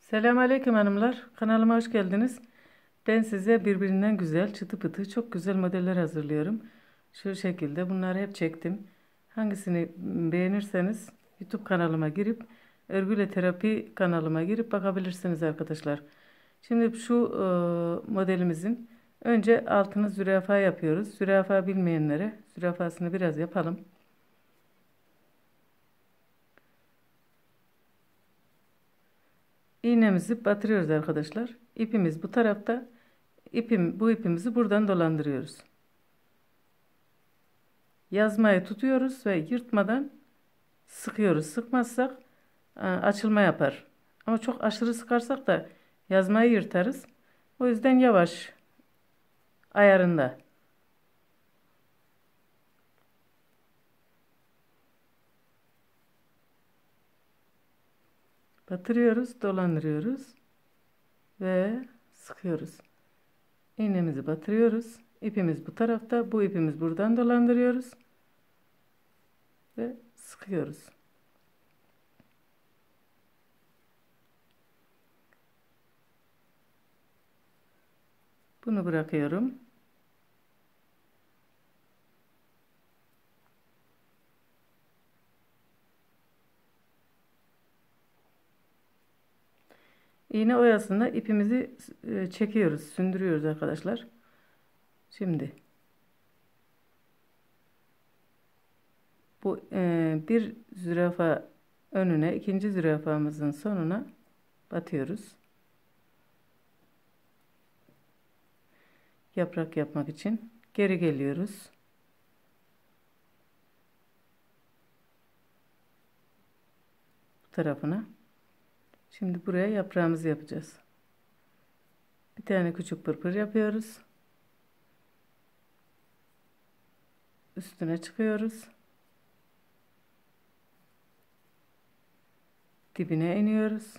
Selamünaleyküm hanımlar. Kanalıma hoş geldiniz. Ben size birbirinden güzel, çıtı pıtı, çok güzel modeller hazırlıyorum. Şu şekilde bunları hep çektim. Hangisini beğenirseniz YouTube kanalıma girip Örgüyle Terapi kanalıma girip bakabilirsiniz arkadaşlar. Şimdi şu modelimizin önce altını zürafa yapıyoruz. Zürafa bilmeyenlere zürafasını biraz yapalım. İğnemizi batırıyoruz arkadaşlar. İpimiz bu tarafta. Bu ipimizi buradan dolandırıyoruz. Yazmayı tutuyoruz ve yırtmadan sıkıyoruz. Sıkmazsak açılma yapar. Ama çok aşırı sıkarsak da yazmayı yırtarız. O yüzden yavaş ayarında. Batırıyoruz, dolandırıyoruz ve sıkıyoruz. İğnemizi batırıyoruz. İpimiz bu tarafta. Bu ipimiz buradan dolandırıyoruz ve sıkıyoruz. Bunu bırakıyorum. İğne oyasında ipimizi çekiyoruz, sündürüyoruz arkadaşlar. Şimdi bu bir zürafa önüne, ikinci zürafamızın sonuna batıyoruz. Yaprak yapmak için geri geliyoruz. Bu tarafına. Şimdi buraya yaprağımızı yapacağız. Bir tane küçük pırpır yapıyoruz. Üstüne çıkıyoruz. Dibine iniyoruz.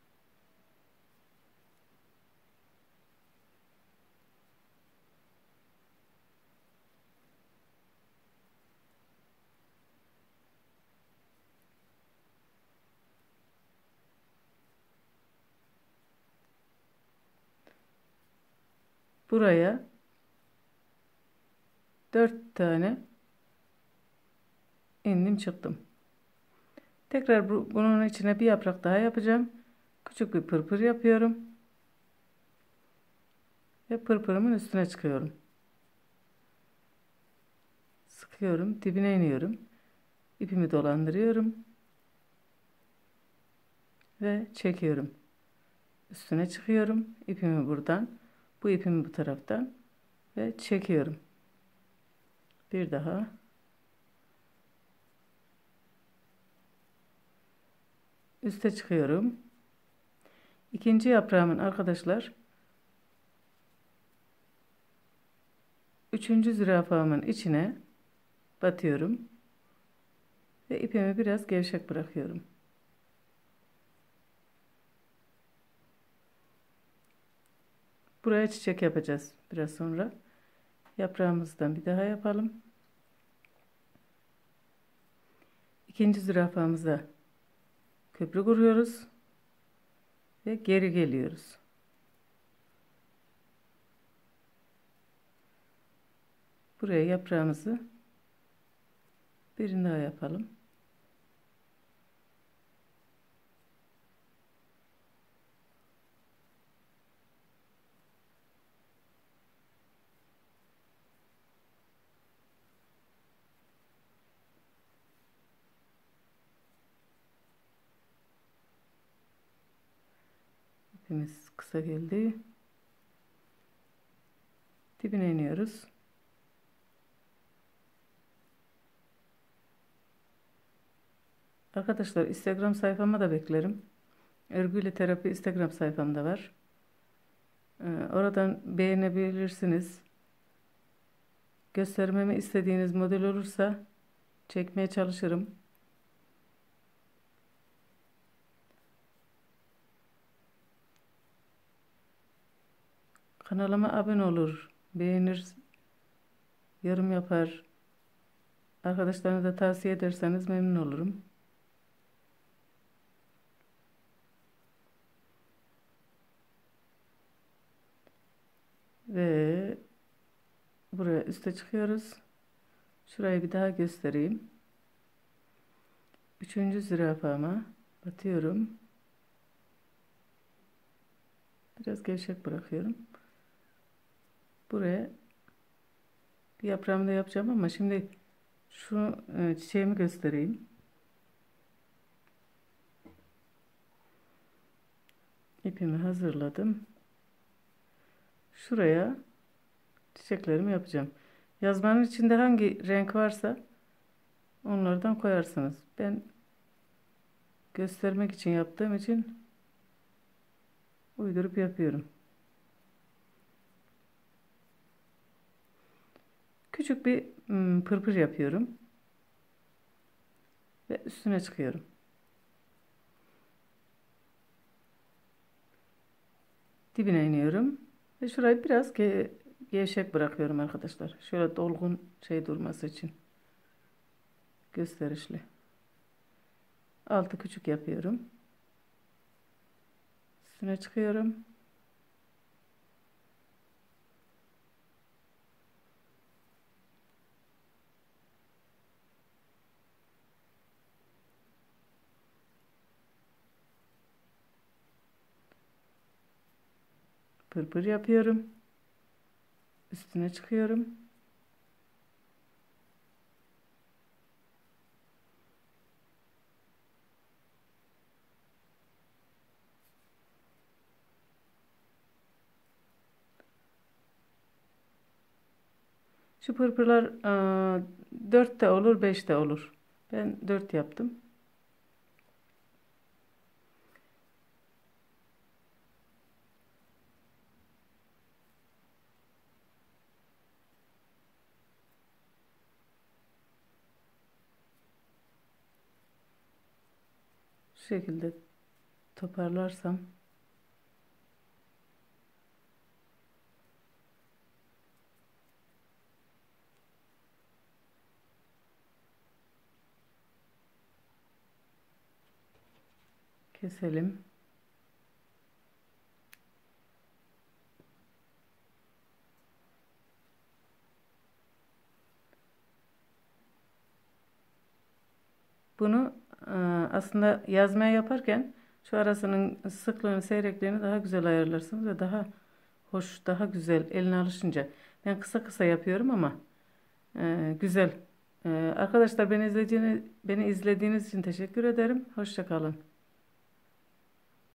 Buraya 4 tane indim çıktım. Tekrar bunun içine bir yaprak daha yapacağım. Küçük bir pırpır yapıyorum. Ve pırpırımın üstüne çıkıyorum. Sıkıyorum, dibine iniyorum. İpimi dolandırıyorum ve çekiyorum. Üstüne çıkıyorum. İpimi buradan, bu ipimi bu taraftan ve çekiyorum. Bir daha. Üste çıkıyorum. İkinci yaprağımın arkadaşlar, üçüncü zürafamın içine batıyorum ve ipimi biraz gevşek bırakıyorum. Buraya çiçek yapacağız biraz sonra. Yaprağımızdan bir daha yapalım. İkinci zürafamıza köprü kuruyoruz ve geri geliyoruz. Buraya yaprağımızı birini daha yapalım. İpimiz kısa geldi. Dibine iniyoruz. Arkadaşlar Instagram sayfama da beklerim. Örgüyle Terapi Instagram sayfamda var. Oradan beğenebilirsiniz. Göstermemi istediğiniz model olursa çekmeye çalışırım. Kanalıma abone olur, beğenir, yorum yapar. Arkadaşlarına da tavsiye ederseniz memnun olurum. Ve buraya üste çıkıyoruz. Şurayı bir daha göstereyim. Üçüncü zürafama batıyorum. Biraz gevşek bırakıyorum. Buraya bir yaprağımı da yapacağım ama şimdi şu çiçeğimi göstereyim. İpimi hazırladım. Şuraya çiçeklerimi yapacağım. Yazmanın içinde hangi renk varsa onlardan koyarsınız. Ben göstermek için yaptığım için uydurup yapıyorum. Küçük bir pırpır yapıyorum ve üstüne çıkıyorum. Dibine iniyorum ve şurayı biraz gevşek bırakıyorum arkadaşlar. Şöyle dolgun şey durması için gösterişli. Altı küçük yapıyorum. Üstüne çıkıyorum. Pırpır yapıyorum. Üstüne çıkıyorum. Şu pırpırlar 4 de olur 5 de olur. Ben 4 yaptım. Şu şekilde toparlarsam keselim. Bunu aslında yazmaya yaparken şu arasının sıklığını, seyrekliğini daha güzel ayarlarsınız ve daha hoş, daha güzel eline alışınca. Ben kısa kısa yapıyorum ama güzel. Arkadaşlar beni izlediğiniz için teşekkür ederim. Hoşça kalın.